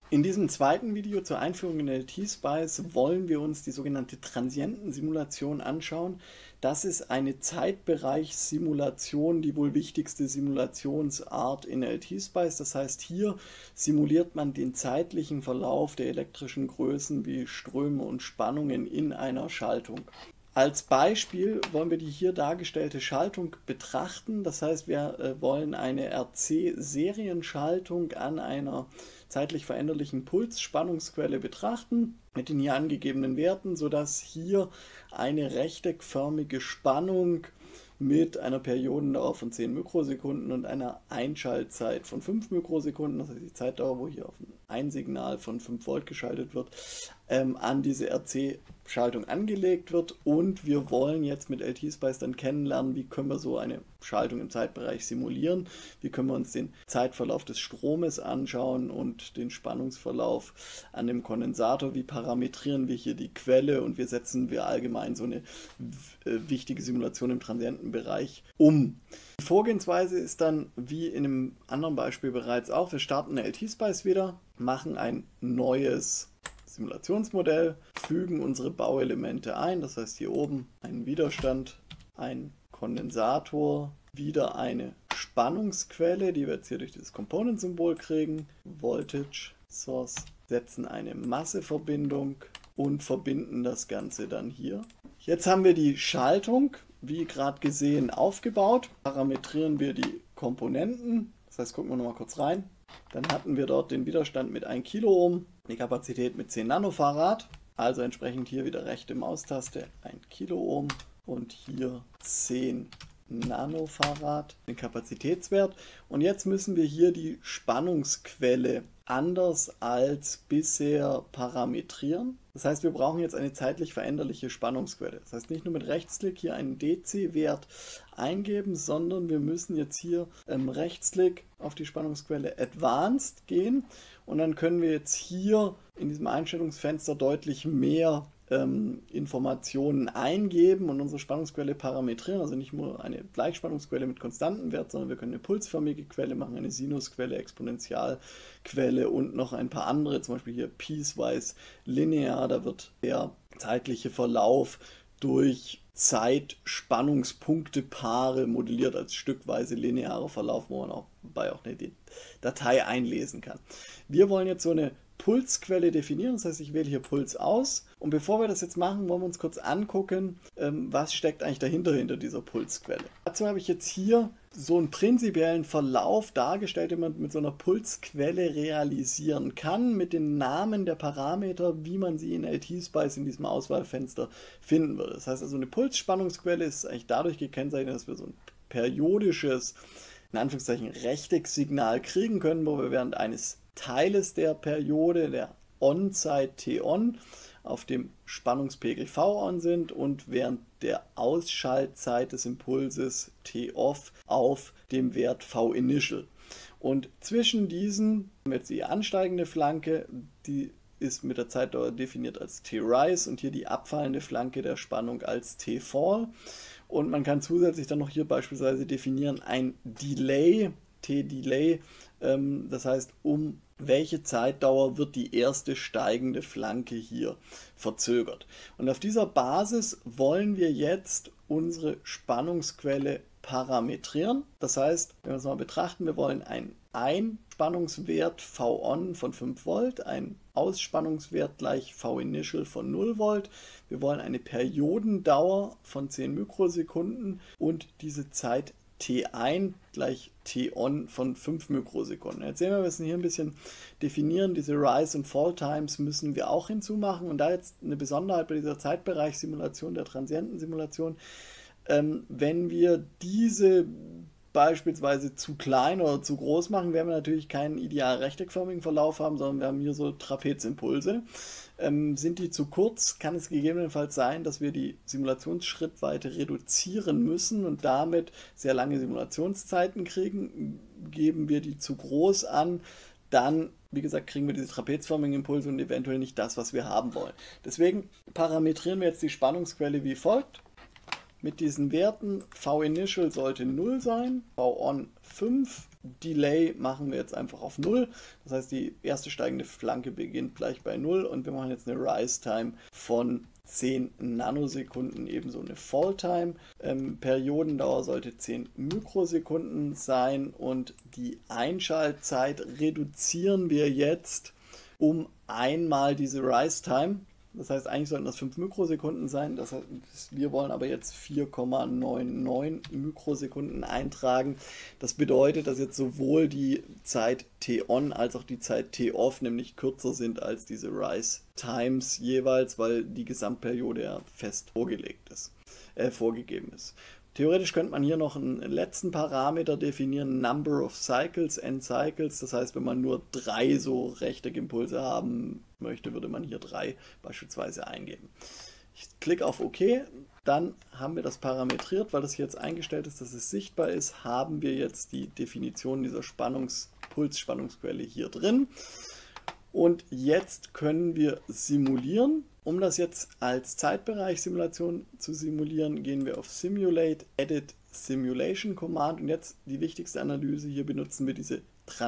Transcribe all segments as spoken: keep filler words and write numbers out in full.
In diesem zweiten Video zur Einführung in L T-Spice wollen wir uns die sogenannte Transientensimulation anschauen. Das ist eine Zeitbereichssimulation, die wohl wichtigste Simulationsart in L T-Spice. Das heißt, hier simuliert man den zeitlichen Verlauf der elektrischen Größen wie Ströme und Spannungen in einer Schaltung. Als Beispiel wollen wir die hier dargestellte Schaltung betrachten. Das heißt, wir äh, wollen eine R C-Serienschaltung an einer zeitlich veränderlichen Pulsspannungsquelle betrachten mit den hier angegebenen Werten, sodass hier eine rechteckförmige Spannung mit einer Periodendauer von zehn Mikrosekunden und einer Einschaltzeit von fünf Mikrosekunden, das heißt die Zeitdauer, wo hier auf ein Signal von fünf Volt geschaltet wird, ähm, an diese R C-Schaltung angelegt wird. Und wir wollen jetzt mit L T-Spice dann kennenlernen, wie können wir so eine Schaltung im Zeitbereich simulieren, wie können wir uns den Zeitverlauf des Stromes anschauen und den Spannungsverlauf an dem Kondensator, wie parametrieren wir hier die Quelle und wie setzen wir allgemein so eine wichtige Simulation im Transientenbereich um. Die Vorgehensweise ist dann wie in einem anderen Beispiel bereits auch, wir starten L T-Spice wieder, machen ein neues Simulationsmodell, fügen unsere Bauelemente ein, das heißt hier oben einen Widerstand, ein Kondensator, wieder eine Spannungsquelle, die wir jetzt hier durch dieses Component-Symbol kriegen, Voltage Source, setzen eine Masseverbindung und verbinden das Ganze dann hier. Jetzt haben wir die Schaltung, wie gerade gesehen, aufgebaut. Parametrieren wir die Komponenten, das heißt, gucken wir nochmal kurz rein. Dann hatten wir dort den Widerstand mit ein Kiloohm, die Kapazität mit zehn Nanofarad, also entsprechend hier wieder rechte Maustaste ein Kiloohm und hier zehn Nanofarad, den Kapazitätswert. Und jetzt müssen wir hier die Spannungsquelle anders als bisher parametrieren. Das heißt, wir brauchen jetzt eine zeitlich veränderliche Spannungsquelle. Das heißt, nicht nur mit Rechtsklick hier einen D C-Wert eingeben, sondern wir müssen jetzt hier ähm, Rechtsklick auf die Spannungsquelle Advanced gehen und dann können wir jetzt hier in diesem Einstellungsfenster deutlich mehr ähm, Informationen eingeben und unsere Spannungsquelle parametrieren. Also nicht nur eine Gleichspannungsquelle mit konstantem Wert, sondern wir können eine pulsförmige Quelle machen, eine Sinusquelle, Exponentialquelle und noch ein paar andere, zum Beispiel hier piecewise linear. Da wird der zeitliche Verlauf durch Zeitspannungspunktepaare modelliert als stückweise linearer Verlauf, wo man auch bei auch eine Datei einlesen kann. Wir wollen jetzt so eine Pulsquelle definieren, das heißt, ich wähle hier Puls aus. Und bevor wir das jetzt machen, wollen wir uns kurz angucken, ähm, was steckt eigentlich dahinter, hinter dieser Pulsquelle. Dazu habe ich jetzt hier so einen prinzipiellen Verlauf dargestellt, den man mit so einer Pulsquelle realisieren kann, mit den Namen der Parameter, wie man sie in L T-Spice in diesem Auswahlfenster finden würde. Das heißt also, eine Pulsspannungsquelle ist eigentlich dadurch gekennzeichnet, dass wir so ein periodisches, in Anführungszeichen, Rechtecksignal kriegen können, wo wir während eines Teiles der Periode, der On-Zeit T-On, auf dem Spannungspegel V-On sind und während der Ausschaltzeit des Impulses T-Off auf dem Wert V-Initial. Und zwischen diesen haben wir jetzt die ansteigende Flanke, die ist mit der Zeitdauer definiert als T-Rise und hier die abfallende Flanke der Spannung als T-Fall. Und man kann zusätzlich dann noch hier beispielsweise definieren ein Delay, T-Delay, ähm, das heißt, um welche Zeitdauer wird die erste steigende Flanke hier verzögert. Und auf dieser Basis wollen wir jetzt unsere Spannungsquelle parametrieren. Das heißt, wenn wir es mal betrachten, wir wollen einen Einspannungswert V-On von fünf Volt, einen Ausspannungswert gleich V-Initial von null Volt. Wir wollen eine Periodendauer von zehn Mikrosekunden und diese Zeit T eins gleich T-On von fünf Mikrosekunden. Jetzt sehen wir, wir müssen hier ein bisschen definieren. Diese Rise- und Fall-Times müssen wir auch hinzumachen. Und da jetzt eine Besonderheit bei dieser Zeitbereichssimulation, der Transientensimulation, ähm, wenn wir diese beispielsweise zu klein oder zu groß machen, werden wir natürlich keinen ideal rechteckförmigen Verlauf haben, sondern wir haben hier so Trapezimpulse. Ähm, sind die zu kurz, kann es gegebenenfalls sein, dass wir die Simulationsschrittweite reduzieren müssen und damit sehr lange Simulationszeiten kriegen. Geben wir die zu groß an, dann, wie gesagt, kriegen wir diese trapezförmigen Impulse und eventuell nicht das, was wir haben wollen. Deswegen parametrieren wir jetzt die Spannungsquelle wie folgt. mit diesen Werten. V-Initial sollte null sein, V-On fünf, Delay machen wir jetzt einfach auf null. Das heißt, die erste steigende Flanke beginnt gleich bei null und wir machen jetzt eine Rise Time von zehn Nanosekunden, ebenso eine Fall Time. Ähm, Periodendauer sollte zehn Mikrosekunden sein und die Einschaltzeit reduzieren wir jetzt um einmal diese Rise Time. Das heißt, eigentlich sollten das fünf Mikrosekunden sein. Das heißt, wir wollen aber jetzt vier Komma neunundneunzig Mikrosekunden eintragen. Das bedeutet, dass jetzt sowohl die Zeit T-On als auch die Zeit T-Off nämlich kürzer sind als diese Rise Times jeweils, weil die Gesamtperiode ja fest vorgelegt ist, äh, vorgegeben ist. Theoretisch könnte man hier noch einen letzten Parameter definieren, Number of Cycles, N Cycles. Das heißt, wenn man nur drei so Rechteckimpulse haben möchte, würde man hier drei beispielsweise eingeben. Ich klicke auf OK, dann haben wir das parametriert, weil das hier jetzt eingestellt ist, dass es sichtbar ist, haben wir jetzt die Definition dieser Spannungs- Pulsspannungsquelle hier drin. Und jetzt können wir simulieren. Um das jetzt als Zeitbereich-Simulation zu simulieren, gehen wir auf Simulate, Edit Simulation Command und jetzt die wichtigste Analyse. Hier benutzen wir diese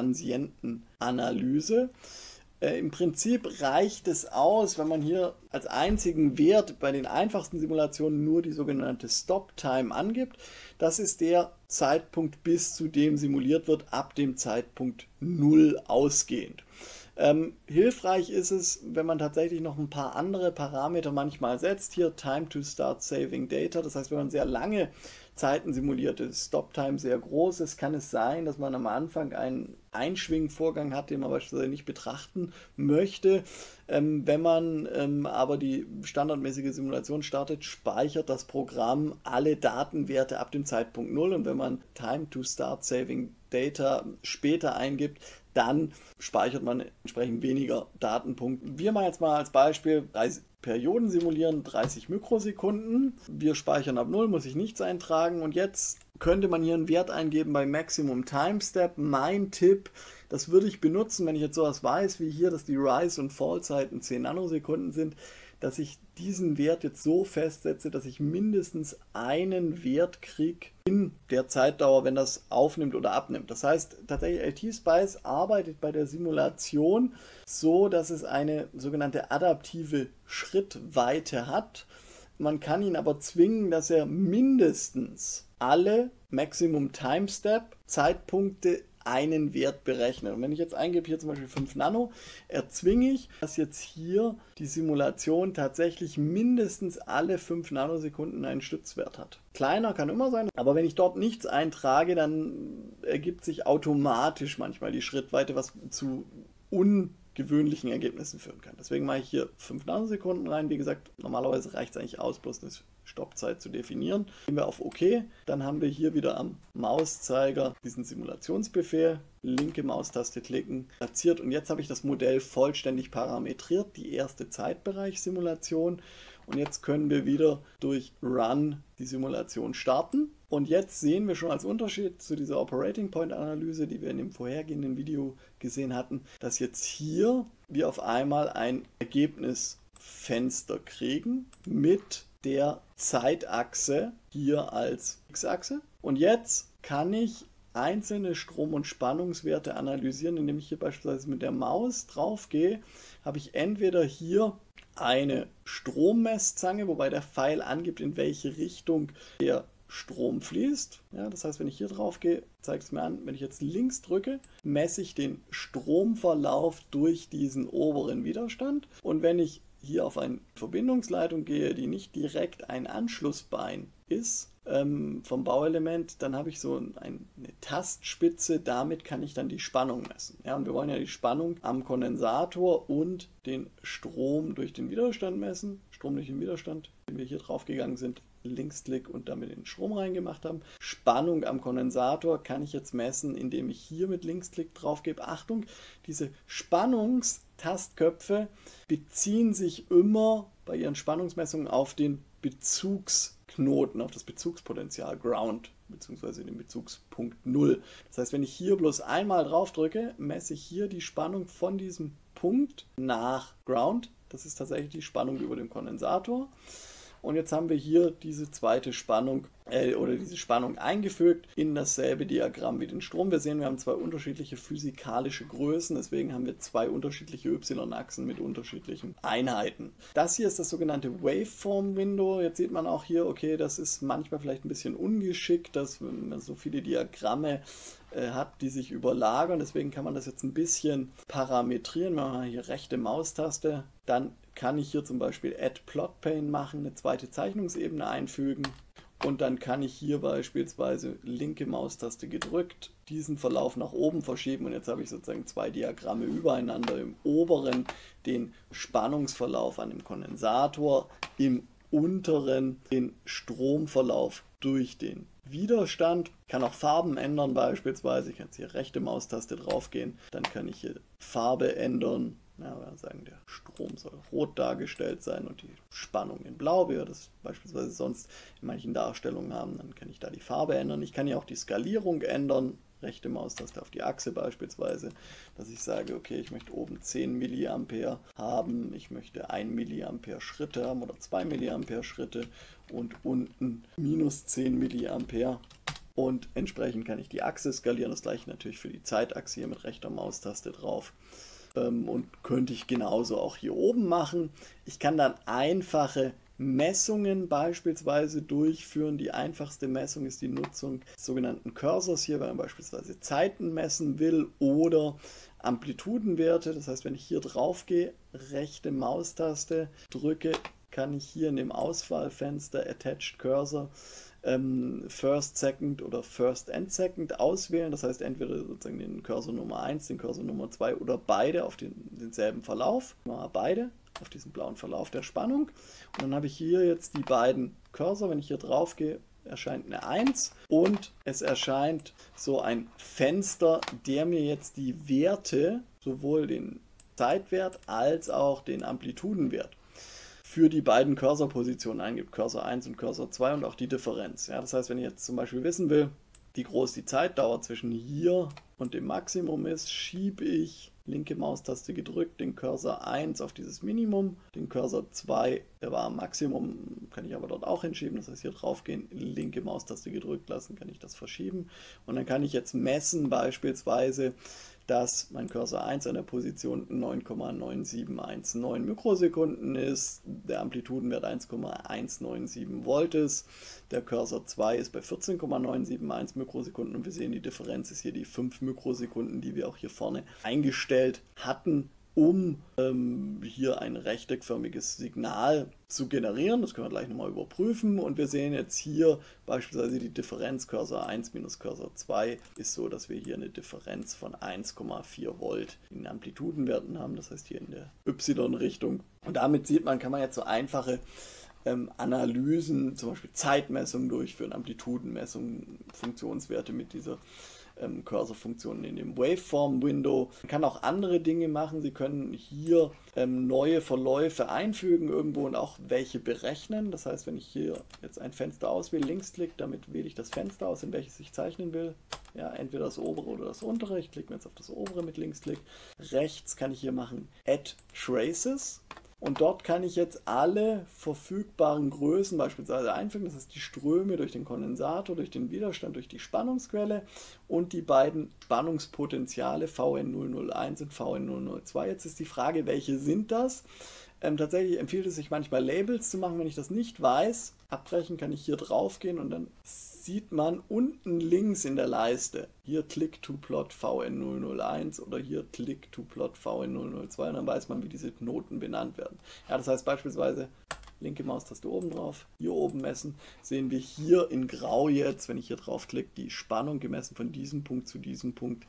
Transientenanalyse. Äh, Im Prinzip reicht es aus, wenn man hier als einzigen Wert bei den einfachsten Simulationen nur die sogenannte Stop Time angibt. Das ist der Zeitpunkt, bis zu dem simuliert wird, ab dem Zeitpunkt null ausgehend. Ähm, hilfreich ist es, wenn man tatsächlich noch ein paar andere Parameter manchmal setzt. Hier Time to Start Saving Data. Das heißt, wenn man sehr lange Zeiten simuliert ist, Stop-Time sehr groß ist, kann es sein, dass man am Anfang einen Einschwingvorgang hat, den man beispielsweise nicht betrachten möchte. Ähm, wenn man ähm, aber die standardmäßige Simulation startet, speichert das Programm alle Datenwerte ab dem Zeitpunkt null und wenn man Time to Start Saving Data später eingibt, dann speichert man entsprechend weniger Datenpunkte. Wir machen jetzt mal als Beispiel dreißig Perioden simulieren, dreißig Mikrosekunden. Wir speichern ab null, muss ich nichts eintragen. Und jetzt könnte man hier einen Wert eingeben bei Maximum Time Step. Mein Tipp, das würde ich benutzen, wenn ich jetzt sowas weiß wie hier, dass die Rise- und Fall-Zeiten zehn Nanosekunden sind, dass ich diesen Wert jetzt so festsetze, dass ich mindestens einen Wert kriege in der Zeitdauer, wenn das aufnimmt oder abnimmt. Das heißt, tatsächlich L T-Spice arbeitet bei der Simulation so, dass es eine sogenannte adaptive Schrittweite hat. Man kann ihn aber zwingen, dass er mindestens alle Maximum Time Step Zeitpunkte einen Wert berechnet. Und wenn ich jetzt eingebe, hier zum Beispiel fünf Nano, erzwinge ich, dass jetzt hier die Simulation tatsächlich mindestens alle fünf Nanosekunden einen Stützwert hat. Kleiner kann immer sein, aber wenn ich dort nichts eintrage, dann ergibt sich automatisch manchmal die Schrittweite, was zu ungewöhnlichen Ergebnissen führen kann. Deswegen mache ich hier fünf Nanosekunden rein. Wie gesagt, normalerweise reicht es eigentlich aus, bloß eine Stoppzeit zu definieren. Gehen wir auf OK, dann haben wir hier wieder am Mauszeiger diesen Simulationsbefehl, linke Maustaste klicken, platziert und jetzt habe ich das Modell vollständig parametriert, die erste Zeitbereich-Simulation und jetzt können wir wieder durch Run die Simulation starten. Und jetzt sehen wir schon als Unterschied zu dieser Operating Point Analyse, die wir in dem vorhergehenden Video gesehen hatten, dass jetzt hier wir auf einmal ein Ergebnisfenster kriegen mit der Zeitachse hier als X-Achse. Und jetzt kann ich einzelne Strom- und Spannungswerte analysieren, indem ich hier beispielsweise mit der Maus drauf gehe, habe ich entweder hier eine Strommesszange, wobei der Pfeil angibt, in welche Richtung der Strom fließt. Ja, das heißt, wenn ich hier drauf gehe, zeigt es mir an, wenn ich jetzt links drücke, messe ich den Stromverlauf durch diesen oberen Widerstand. Und wenn ich hier auf eine Verbindungsleitung gehe, die nicht direkt ein Anschlussbein ist ähm, vom Bauelement, dann habe ich so ein, eine Tastspitze, damit kann ich dann die Spannung messen. Ja, und wir wollen ja die Spannung am Kondensator und den Strom durch den Widerstand messen. Strom durch den Widerstand, wenn wir hier drauf gegangen sind, Linksklick und damit den Strom reingemacht haben. Spannung am Kondensator kann ich jetzt messen, indem ich hier mit Linksklick drauf gebe. Achtung, diese Spannungstastkköpfe beziehen sich immer bei ihren Spannungsmessungen auf den Bezugsknoten, auf das Bezugspotential Ground bzw. den Bezugspunkt null. Das heißt, wenn ich hier bloß einmal drauf drücke, messe ich hier die Spannung von diesem Punkt nach Ground. Das ist tatsächlich die Spannung über dem Kondensator. Und jetzt haben wir hier diese zweite Spannung äh, oder diese Spannung eingefügt in dasselbe Diagramm wie den Strom. Wir sehen, wir haben zwei unterschiedliche physikalische Größen, deswegen haben wir zwei unterschiedliche Y-Achsen mit unterschiedlichen Einheiten. Das hier ist das sogenannte Waveform-Window. Jetzt sieht man auch hier, okay, das ist manchmal vielleicht ein bisschen ungeschickt, dass man so viele Diagramme äh, hat, die sich überlagern. Deswegen kann man das jetzt ein bisschen parametrieren. Wenn man hier rechte Maustaste, dann kann ich hier zum Beispiel Add Plot Pane machen, eine zweite Zeichnungsebene einfügen. Und dann kann ich hier beispielsweise linke Maustaste gedrückt diesen Verlauf nach oben verschieben. Und jetzt habe ich sozusagen zwei Diagramme übereinander. Im oberen den Spannungsverlauf an dem Kondensator, im unteren den Stromverlauf durch den Widerstand. Ich kann auch Farben ändern beispielsweise. Ich kann jetzt hier rechte Maustaste draufgehen. Dann kann ich hier Farbe ändern. Ja, wir sagen, der Strom soll rot dargestellt sein und die Spannung in blau, wie wir das beispielsweise sonst in manchen Darstellungen haben. Dann kann ich da die Farbe ändern. Ich kann hier auch die Skalierung ändern. Rechte Maustaste auf die Achse beispielsweise, dass ich sage, okay, ich möchte oben zehn Milliampere haben, ich möchte ein Milliampere Schritte haben oder zwei Milliampere Schritte und unten minus zehn Milliampere. Und entsprechend kann ich die Achse skalieren. Das gleiche natürlich für die Zeitachse hier mit rechter Maustaste drauf. Und könnte ich genauso auch hier oben machen. Ich kann dann einfache Messungen beispielsweise durchführen. Die einfachste Messung ist die Nutzung des sogenannten Cursors hier, wenn man beispielsweise Zeiten messen will oder Amplitudenwerte. Das heißt, wenn ich hier drauf gehe, rechte Maustaste drücke, kann ich hier in dem Auswahlfenster Attached Cursor First, Second oder First and Second auswählen. Das heißt entweder sozusagen den Cursor Nummer eins, den Cursor Nummer zwei oder beide auf den, denselben Verlauf. Mal beide auf diesen blauen Verlauf der Spannung. Und dann habe ich hier jetzt die beiden Cursor. Wenn ich hier drauf gehe, erscheint eine eins und es erscheint so ein Fenster, der mir jetzt die Werte, sowohl den Zeitwert als auch den Amplitudenwert für die beiden Cursor-Positionen eingibt, Cursor eins und Cursor zwei und auch die Differenz. Ja, das heißt, wenn ich jetzt zum Beispiel wissen will, wie groß die Zeitdauer zwischen hier und dem Maximum ist, schiebe ich linke Maustaste gedrückt den Cursor eins auf dieses Minimum, den Cursor zwei, der war am Maximum, kann ich aber dort auch hinschieben, das heißt hier drauf gehen, linke Maustaste gedrückt lassen, kann ich das verschieben und dann kann ich jetzt messen beispielsweise, dass mein Cursor eins an der Position neun Komma neun sieben eins neun Mikrosekunden ist, der Amplitudenwert eins Komma eins neun sieben Volt ist, der Cursor zwei ist bei vierzehn Komma neun sieben eins Mikrosekunden und wir sehen, die Differenz ist hier die fünf Mikrosekunden, die wir auch hier vorne eingestellt hatten, um ähm, hier ein rechteckförmiges Signal zu generieren. Das können wir gleich nochmal überprüfen und wir sehen jetzt hier beispielsweise die Differenz Cursor eins minus Cursor zwei ist so, dass wir hier eine Differenz von eins Komma vier Volt in Amplitudenwerten haben, das heißt hier in der Y-Richtung. Und damit sieht man, kann man jetzt so einfache ähm, Analysen, zum Beispiel Zeitmessungen durchführen, Amplitudenmessungen, Funktionswerte mit dieser Cursor-Funktionen in dem Waveform-Window. Man kann auch andere Dinge machen. Sie können hier ähm, neue Verläufe einfügen irgendwo und auch welche berechnen. Das heißt, wenn ich hier jetzt ein Fenster auswähle, Linksklick, damit wähle ich das Fenster aus, in welches ich zeichnen will. Ja, entweder das obere oder das untere. Ich klicke jetzt auf das obere mit Linksklick. Rechts kann ich hier machen Add Traces. Und dort kann ich jetzt alle verfügbaren Größen beispielsweise einfügen, das heißt die Ströme durch den Kondensator, durch den Widerstand, durch die Spannungsquelle und die beiden Spannungspotenziale V N null null eins und V N null null zwei. Jetzt ist die Frage, welche sind das? Ähm, tatsächlich empfiehlt es sich manchmal Labels zu machen, wenn ich das nicht weiß. Abbrechen kann ich hier drauf gehen und dann sieht man unten links in der Leiste, hier Click to Plot V N null null eins oder hier Click to Plot V N null null zwei und dann weiß man, wie diese Knoten benannt werden. Ja, das heißt beispielsweise linke Maustaste oben drauf, hier oben messen, sehen wir hier in Grau jetzt, wenn ich hier drauf klicke, die Spannung gemessen von diesem Punkt zu diesem Punkt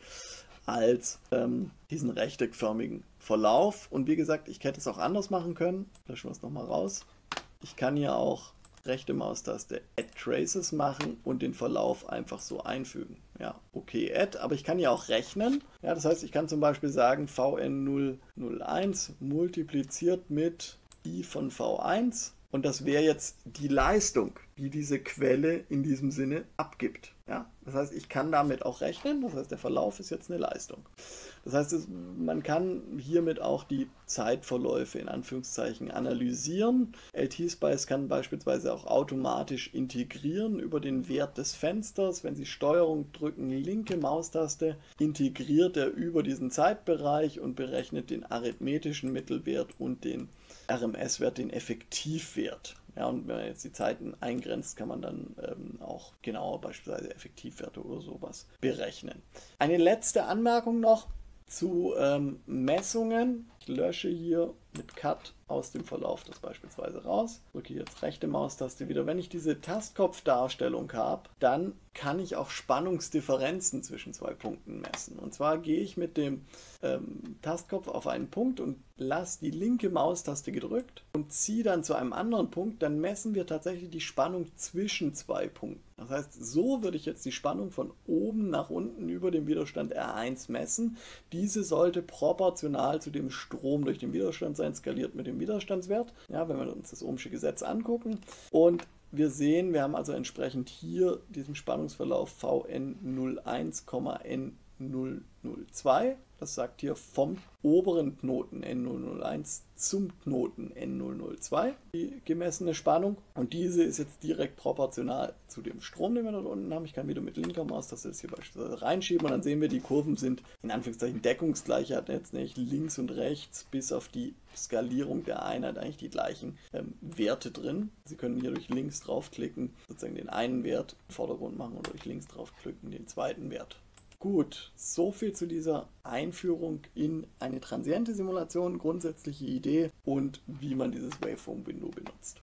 als ähm, diesen rechteckförmigen Verlauf. Und wie gesagt, ich hätte es auch anders machen können. Löschen wir es nochmal raus. Ich kann hier auch rechte Maustaste Add Traces machen und den Verlauf einfach so einfügen. Ja, okay, Add, aber ich kann ja auch rechnen. Ja, das heißt, ich kann zum Beispiel sagen, V N null null eins multipliziert mit I von V eins und das wäre jetzt die Leistung, die diese Quelle in diesem Sinne abgibt. Ja, Das heißt, ich kann damit auch rechnen. Das heißt, der Verlauf ist jetzt eine Leistung. Das heißt, es, man kann hiermit auch die Zeitverläufe in Anführungszeichen analysieren. L T-Spice kann beispielsweise auch automatisch integrieren über den Wert des Fensters. Wenn Sie Steuerung drücken, linke Maustaste, integriert er über diesen Zeitbereich und berechnet den arithmetischen Mittelwert und den R M S-Wert, den Effektivwert. Ja, und wenn man jetzt die Zeiten eingrenzt, kann man dann ähm, auch genauer beispielsweise Effektivwerte oder sowas berechnen. Eine letzte Anmerkung noch zu ähm, Messungen. Ich lösche hier mit Cut aus dem Verlauf das beispielsweise raus. Drücke jetzt rechte Maustaste wieder. Wenn ich diese Tastkopfdarstellung habe, dann kann ich auch Spannungsdifferenzen zwischen zwei Punkten messen. Und zwar gehe ich mit dem ähm, Tastkopf auf einen Punkt und lasse die linke Maustaste gedrückt und ziehe dann zu einem anderen Punkt. Dann messen wir tatsächlich die Spannung zwischen zwei Punkten. Das heißt, so würde ich jetzt die Spannung von oben nach unten über dem Widerstand R eins messen. Diese sollte proportional zu dem Strom durch den Widerstand sein, skaliert mit dem Widerstandswert. Ja, wenn wir uns das Ohmsche Gesetz angucken. Und wir sehen, wir haben also entsprechend hier diesen Spannungsverlauf V N null eins, N null null zwei. Das sagt hier vom oberen Knoten N null null eins zum Knoten N null null zwei die gemessene Spannung. Und diese ist jetzt direkt proportional zu dem Strom, den wir dort unten haben. Ich kann wieder mit linker Maustaste das hier beispielsweise reinschieben und dann sehen wir, die Kurven sind in Anführungszeichen deckungsgleich. Er hat jetzt nicht links und rechts bis auf die Skalierung der Einheit eigentlich die gleichen ähm, Werte drin. Sie können hier durch links draufklicken, sozusagen den einen Wert im Vordergrund machen und durch links draufklicken den zweiten Wert. Gut, so viel zu dieser Einführung in eine transiente Simulation, grundsätzliche Idee und wie man dieses Waveform Window benutzt.